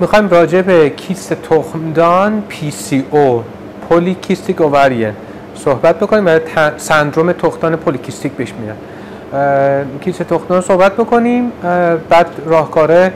میخوایم راجع به کیست تخمدان PCO پولیکیستیک اووریان صحبت بکنیم. برای سندروم تخمدان پولیکیستیک بهش میگن. کیست تخمدان صحبت بکنیم، بعد راهکار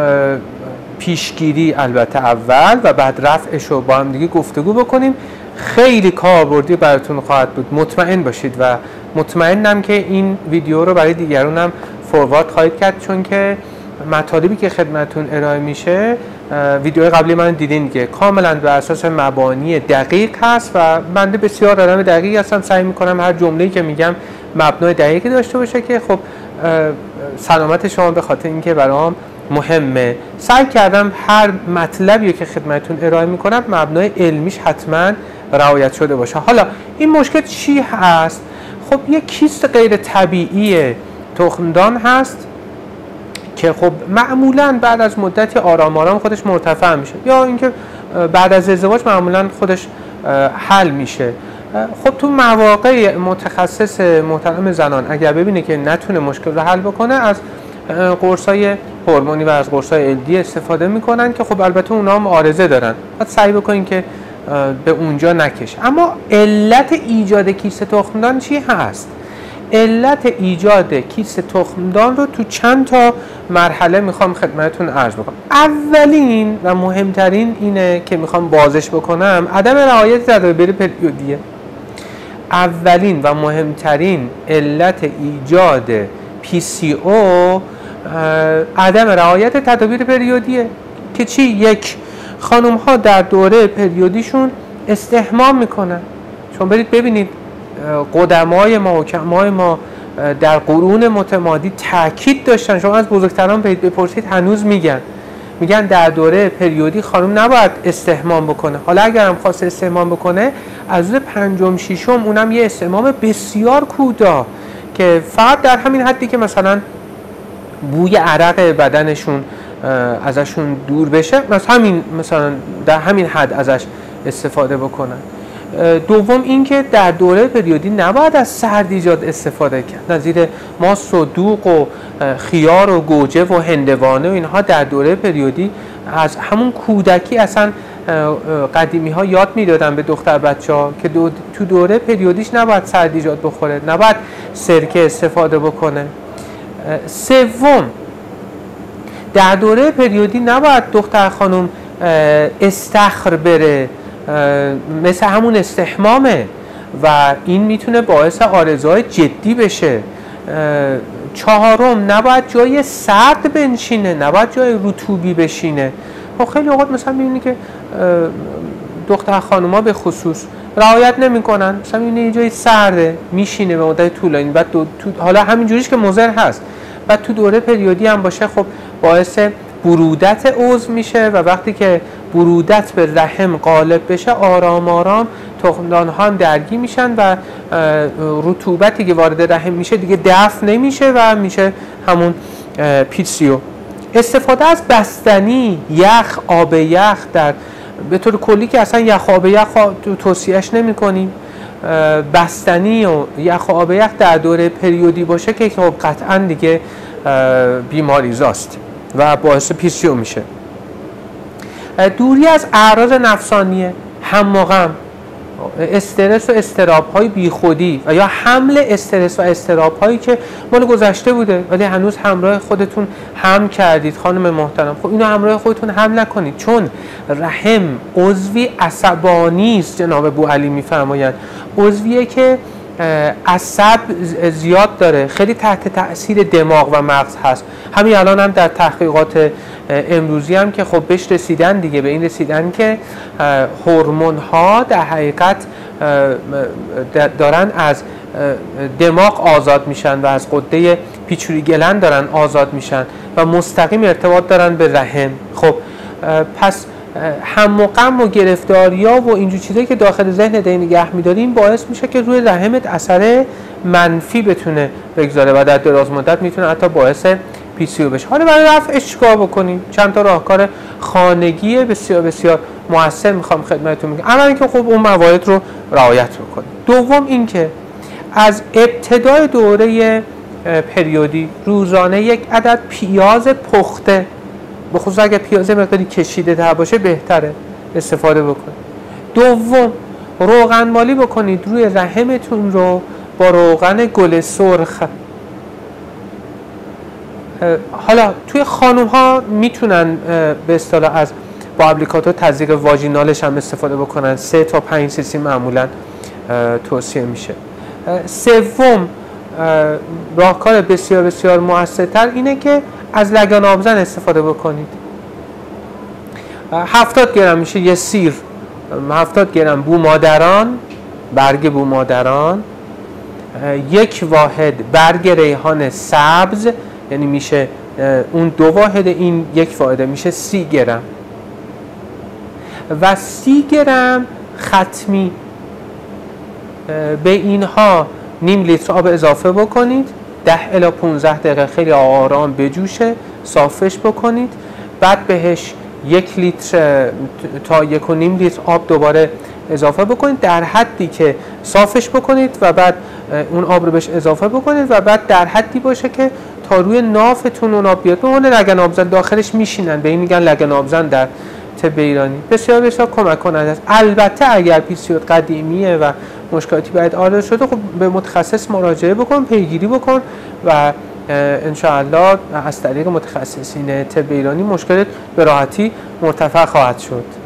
پیشگیری البته اول و بعد رفعش رو با هم دیگه گفتگو بکنیم. خیلی کاربردی براتون خواهد بود، مطمئن باشید و مطمئنم که این ویدیو رو برای دیگران هم فوروارد خواهید کرد، چون که مطالبی که خدمتون ارائه میشه ویدیوهای قبلی من دیدین که کاملا بر اساس مبانی دقیق هست و بنده بسیار آدم دقیقی هستم، سعی میکنم هر جمله‌ای که میگم مبنای دقیقی داشته باشه که خب سلامت شما به خاطر اینکه برام مهمه. سعی کردم هر مطلبی که خدمتون ارائه میکنم مبنای علمیش حتما رعایت شده باشه. حالا این مشکل چی هست؟ خب یک کیست غیر طبیعی تخمدان هست که خب معمولا بعد از مدتی آرام آرام خودش مرتفع میشه، یا اینکه بعد از ازدواج معمولا خودش حل میشه. خب تو مواقع متخصص محترم زنان اگر ببینه که نتونه مشکل رو حل بکنه، از قرصای هورمونی و از قرصای LD استفاده میکنن که خب البته اونا هم عارضه دارن، باید سعی بکنین که به اونجا نکشه. اما علت ایجاد کیست تخمدان چی هست؟ علت ایجاد کیست تخمدان رو تو چند تا مرحله میخوام خدمتتون عرض بکنم. اولین و مهمترین اینه که میخوام بازش بکنم، عدم رعایت تدابیر پریودیه. اولین و مهمترین علت ایجاد PCO عدم رعایت تدابیر پریودیه که چی؟ یک، خانم ها در دوره پریودیشون استحمام میکنن. چون برید ببینید قدمای ما و حکمای ما در قرون متمادی تاکید داشتن، شما از بزرگتران بپرسید هنوز میگن در دوره پریودی خانم نباید استحمام بکنه. حالا اگر هم خواست استحمام بکنه از روز پنجم ششم، اونم یه استحمام بسیار کوتاه که فقط در همین حدی که مثلا بوی عرق بدنشون ازشون دور بشه، مثلا در همین حد ازش استفاده بکنن. دوم اینکه در دوره پریودی نباید از سردیجات استفاده کرد، نظیر ماست و دوغ و خیار و گوجه و هندوانه و اینها در دوره پریودی از همون کودکی اصلا قدیمی ها یاد میدادن به دختر بچه ها که تو دوره پریودیش نباید سردیجات بخوره، نباید سرکه استفاده بکنه. سوم، در دوره پریودی نباید دختر خانم استخر بره، مثل همون استحمامه و این میتونه باعث عارضه‌های جدی بشه. چهارم، نباید جای سرد بنشینه، نباید جای رطوبی بشینه. خب خیلی اوقات مثلا میبینی که دختر خانوما به خصوص رعایت نمی‌کنن، مثلا میبینی یه جای سرده میشینه به مدت طولانی، بعد حالا همین جوریش که مضر هست، بعد تو دوره پریودی هم باشه خب باعث برودت عضو میشه و وقتی که برودت به رحم غالب بشه آرام آرام تخمدان ها هم درگیر میشن و رطوبتی که وارد رحم میشه دیگه دفع نمیشه و میشه همون PCO. استفاده از بستنی، یخ، آب یخ در به طور کلی که اصلا یخ آب یخ توصیهش نمی کنیم، بستنی و یخ و آب یخ در دوره پریودی باشه که خب قطعا دیگه بیماریزاست و باعث PCO میشه. دوری از اعراض نفسانیه، هم و غم، استرس و اضطراب های بیخودی و یا حمل استرس و اضطراب هایی که مال گذشته بوده ولی هنوز همراه خودتون حمل کردید خانم محترم. خب اینو همراه خودتون حمل نکنید، چون رحم عضوی عصبانی است. جناب بوعلی میفرمایند عضویه که عصب زیاد داره، خیلی تحت تأثیر دماغ و مغز هست. همین الان هم در تحقیقات امروزی هم که خب بهش رسیدن دیگه، به این رسیدن که هورمون ها در حقیقت دارن از دماغ آزاد میشن و از غده پیچوری گلند دارن آزاد میشن و مستقیم ارتباط دارن به رحم. خب پس هم و غم و گرفتاریا و اینجور چیزایی که داخل ذهن دی نگه می‌داریم باعث میشه که روی رحمت اثر منفی بتونه بگذاره و در دراز مدت میتونه حتی باعث PCO بشه. حالا برای رفعش چیکار بکنیم؟ چند تا راهکار خانگی بسیار بسیار موثر میخوام خدمتتون بگم. اولا که خب اون موارد رو رعایت بکنیم. دوم اینکه از ابتدای دوره پریودی روزانه یک عدد پیاز پخته به خصوص اگر پیاز مقداری کشیده تر باشه بهتره استفاده بکنید. دوم، روغن مالی بکنید روی رحمتون رو با روغن گل سرخ. حالا توی خانوم ها میتونن به اصطلاح از با اپلیکاتور تزریق واژینالش هم استفاده بکنن. 3 تا 5 cc معمولا توصیه میشه. سوم، راهکار بسیار بسیار موثرتر اینه که از لگن آبزن استفاده بکنید. 70 گرم میشه یه سیر، 70 گرم بومادران، برگ بومادران، 1 واحد برگ ریحان سبز، یعنی میشه اون 2 واحد، این 1 واحد میشه 30 گرم و 30 گرم ختمی. به اینها نیم لیتر آب اضافه بکنید، 10 الی 15 دقیقه خیلی آرام بجوشه، صافش بکنید، بعد بهش 1 لیتر تا 1.5 لیتر آب دوباره اضافه بکنید در حدی که صافش بکنید و بعد اون آب رو بهش اضافه بکنید و بعد در حدی باشه که تا روی نافتون اون آب بیاد. به عنوان لگن آبزن داخلش میشینن، به این میگن لگن آبزن در طب ایرانی. بسیار بسیار کمک کننده است. البته اگر پیسیود قدیمیه و مشکلاتی باید آرد شده، خب به متخصص مراجعه بکن، پیگیری بکن و انشاءالله از طریق متخصصین طب ایرانی مشکلت به راحتی مرتفع خواهد شد.